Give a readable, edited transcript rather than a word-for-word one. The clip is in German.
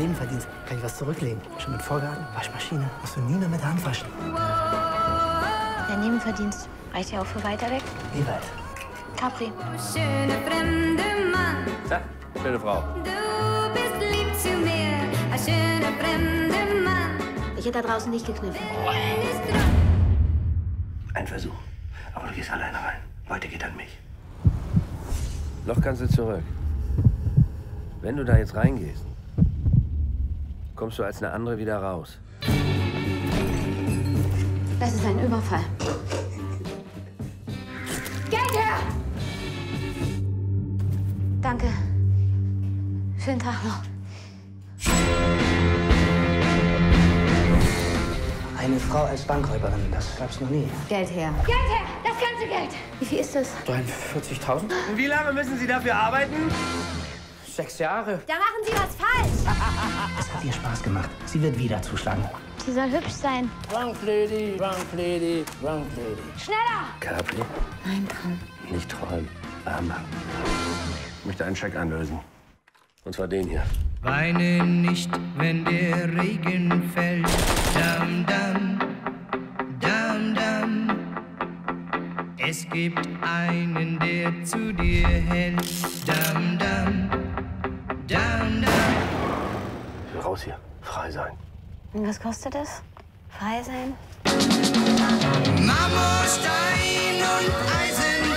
Nebenverdienst. Kann ich was zurücklegen? Schon mit Vorgarten, Waschmaschine. Musst du nie mehr mit der Hand waschen. Der Nebenverdienst reicht ja auch für weiter weg. Wie weit? Capri. Schöne fremde Mann. Tja, schöne Frau. Du bist lieb zu mir, ein schöner fremder Mann. Ich hätte da draußen nicht gekniffen. Ein Versuch. Aber du gehst alleine rein. Leute geht an mich. Noch kannst du zurück. Wenn du da jetzt reingehst, kommst du als eine andere wieder raus. Das ist ein Überfall. Geld her! Danke. Schönen Tag noch. Eine Frau als Bankräuberin, das gab's noch nie. Geld her. Geld her! Das ganze Geld! Wie viel ist das? 43.000? Und wie lange müssen Sie dafür arbeiten? 6 Jahre. Da machen Sie was falsch! Es hat ihr Spaß gemacht. Sie wird wieder zuschlagen. Sie soll hübsch sein. Drunk Lady, Drunk Lady, Drunk Lady. Schneller! Capri, Nein, Traum. nicht träumen. Armer. Ich möchte einen Scheck einlösen. Und zwar den hier. Weine nicht, wenn der Regen fällt. Dam, dam, dam, dam. Es gibt einen, der zu dir hält. Dam, dam, dam, dam. Raus hier. Frei sein. Und was kostet es? Frei sein? Marmorstein und Eisen.